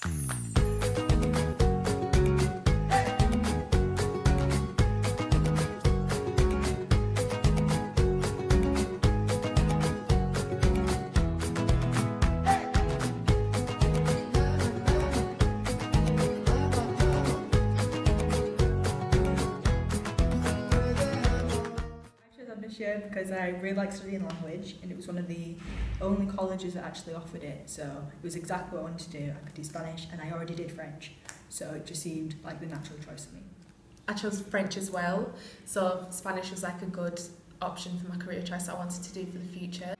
This year because I really like studying language, and it was one of the only colleges that actually offered it, so it was exactly what I wanted to do. I could do Spanish and I already did French, so it just seemed like the natural choice for me. I chose French as well, so Spanish was like a good option for my career choice that I wanted to do for the future.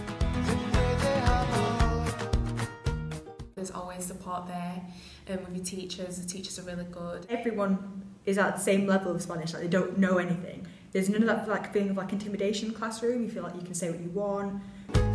There's always support there with your teachers. The teachers are really good. Everyone is at the same level of Spanish, like they don't know anything. There's none of that like feeling of like intimidation in the classroom. You feel like you can say what you want.